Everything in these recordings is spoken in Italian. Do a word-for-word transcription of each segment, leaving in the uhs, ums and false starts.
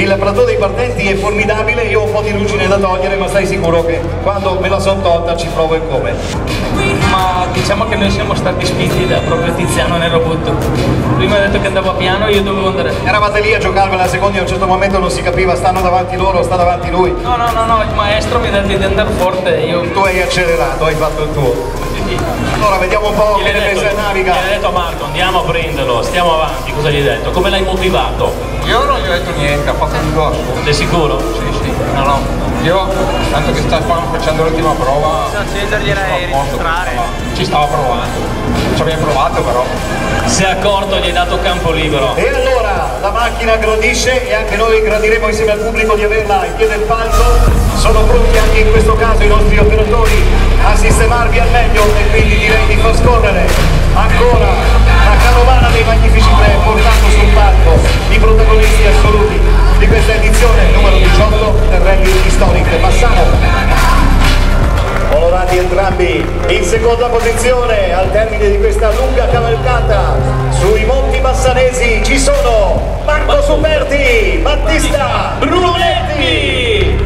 il platò dei partenti è formidabile, io ho un po' di ruggine da togliere, ma stai sicuro che quando me la sono tolta ci provo e come. Ma diciamo che noi siamo stati spinti da proprio Tiziano nel robot. Prima ha detto che andava piano, io dovevo andare. Eravate lì a giocarvela, a secondi a un certo momento non si capiva, stanno davanti loro, sta davanti lui. No, no, no, no, il maestro mi ha detto di andare forte, io... Tu hai accelerato, hai fatto il tuo. Allora vediamo un po' che ne pensa il naviga. Gli ha detto a Marco, andiamo a prenderlo, stiamo avanti, cosa gli hai detto? Come l'hai motivato? Io non gli ho detto niente, ha fatto un grosso. Sei sicuro? Sì, sì, no, no. Io, tanto che stavamo facendo l'ultima prova, accenderglielei registrare. Ci stava provando. Ci abbiamo provato però. Si è accorto, gli hai dato campo libero. E allora la macchina gradisce e anche noi gradiremo insieme al pubblico di averla in piede del palco. Sono pronti anche in questo caso i nostri operatori a sistemarvi al meglio e quindi direi di far scorrere ancora la carovana dei Magnifici Tre portando sul palco i protagonisti assoluti di questa edizione numero diciotto del Rally di Storico Bassano. Onorati entrambi, in seconda posizione al termine di questa lunga cavalcata sui monti bassanesi ci sono Marco Superti, Battista, Brunetti.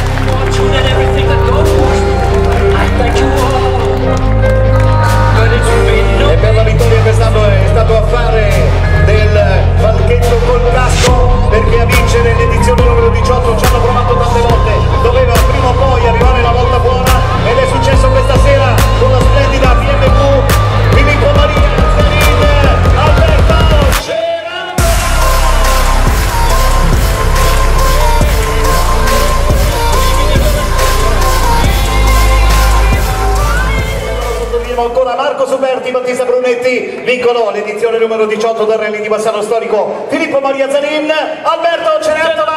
E per la vittoria quest'anno è stato affare del palchetto col casco, perché a vincere l'edizione numero diciotto ci hanno provato tante volte, doveva prima o poi arrivare la volta buona ed è successo questa sera con la splendida B M W Filippo Maria Zanin, Alberto Cerano. Ancora Marco Superti, Battista Brunetti vincono l'edizione numero diciotto del Rally di Bassano Storico, Filippo Maria Zanin, Alberto Cerano.